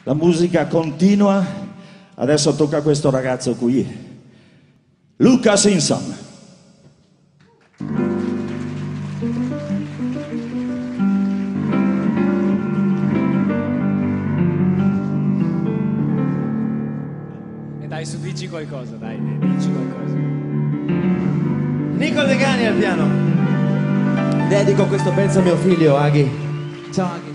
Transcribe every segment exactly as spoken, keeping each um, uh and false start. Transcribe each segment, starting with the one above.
La musica continua, adesso tocca a questo ragazzo qui, Luca Simpson. E dai, su, dici qualcosa, dai, dici qualcosa. Nico De Gani al piano. Dedico questo pezzo a mio figlio, Aghi. Ciao, Aghi.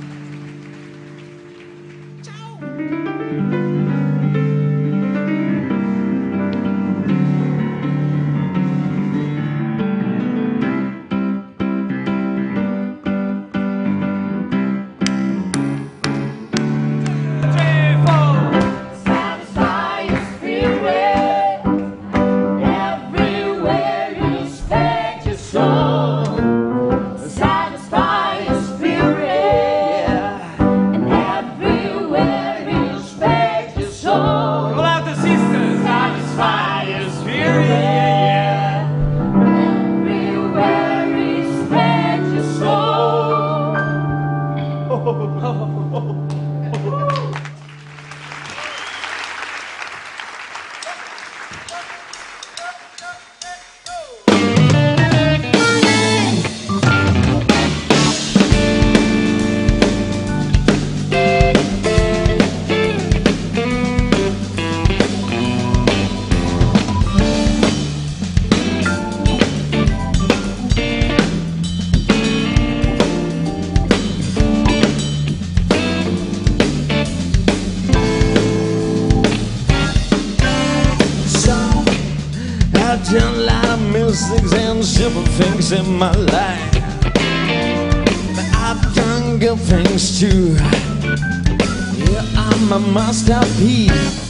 I've done a lot of mistakes and simple things in my life, but I've done good things too. Yeah, I'm a masterpiece.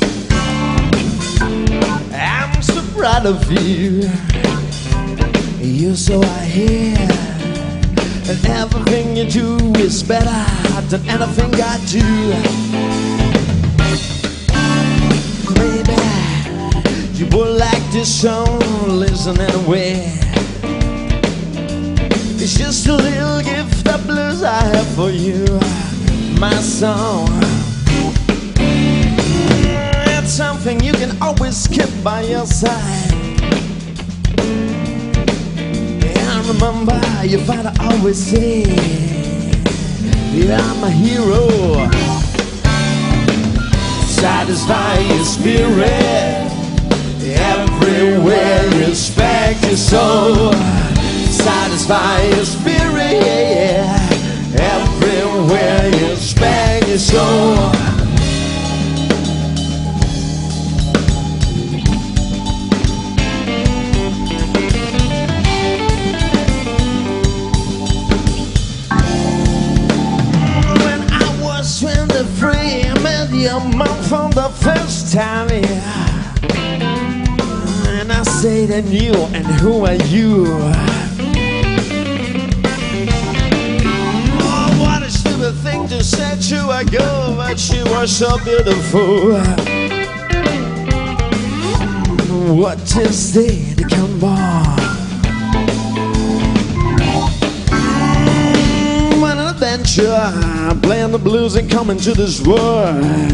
I'm so proud of you. You're so I hear, and everything you do is better than anything I do. You would like this song, listen anyway. It's just a little gift of blues I have for you, my song. It's something you can always keep by your side. And remember, your father always said, I'm a hero. Satisfy your spirit. Everywhere you spank your soul, satisfy your spirit. Everywhere you spank your soul. When I was twenty-three, I met your mom for the first time. Yeah. I say to you, and who are you? Oh, what a stupid thing to say to a girl, but she was so beautiful. What is there to come on? What an adventure, playing the blues and coming to this world.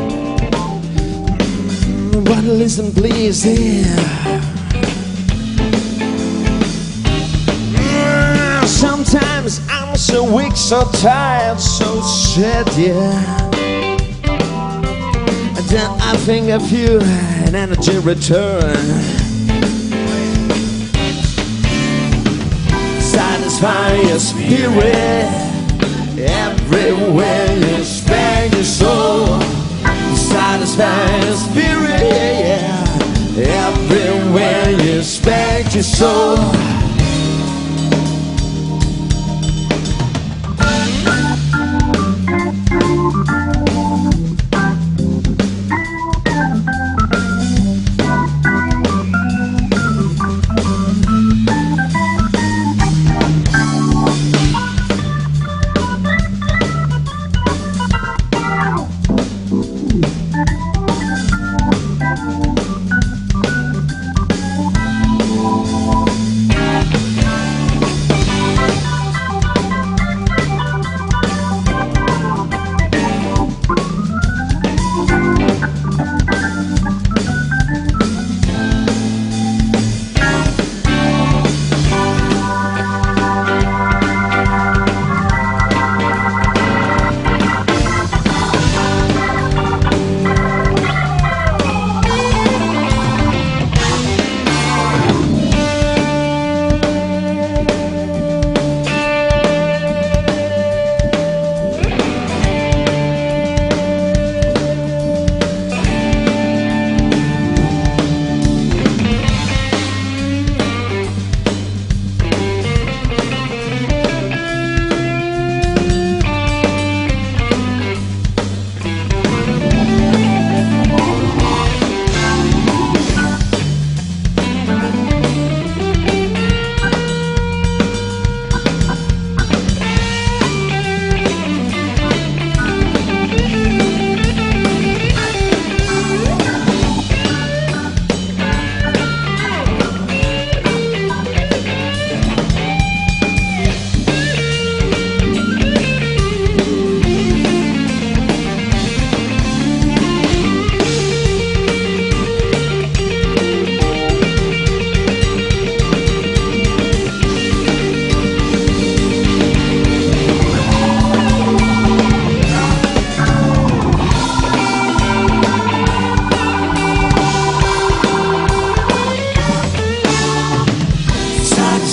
But listen please here. Sometimes I'm so weak, so tired, so sad, yeah. And then I think of you and energy return. Satisfy your spirit. Everywhere you spank your soul. Satisfy your spirit, yeah. Everywhere you spank your soul.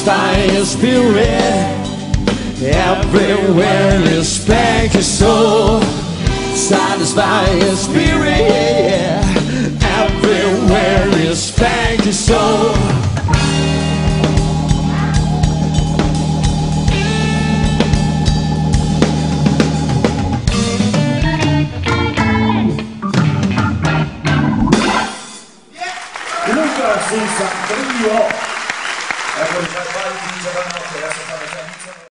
satisfy your spirit. Everywhere you spank your soul. Satisfy your spirit. Everywhere you spank your soul. Luca Senza Trio. Ecco, i